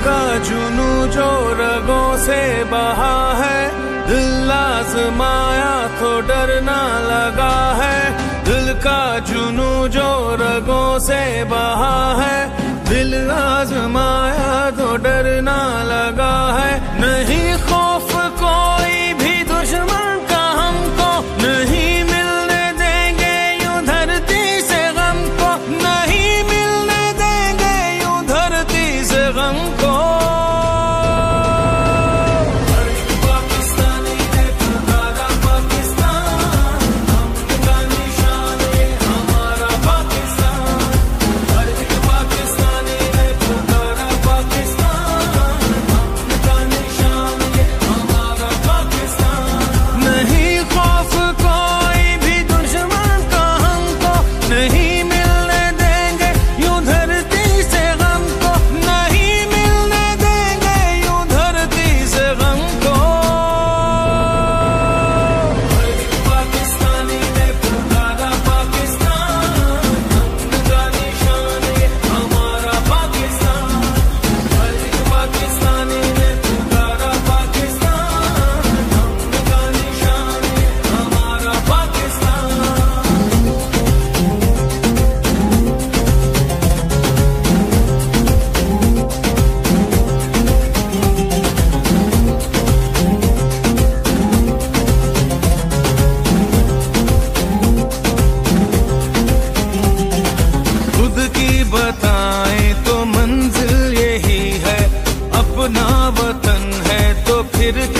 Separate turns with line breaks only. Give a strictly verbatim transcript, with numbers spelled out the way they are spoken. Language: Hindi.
का जुनू जो रगों से बहा है, दिल आजमाया तो डरना लगा है। दिल का जुनू जो रगों से बहा है, दिल आजमाया तो डरना लगा है। नहीं खौफ कोई भी दुश्मन का हमको, नहीं मिलने देंगे यूं धरती से गम को, नहीं मिलने देंगे यूं धरती से गम को। बताएं तो मंजिल यही है, अपना वतन है तो फिर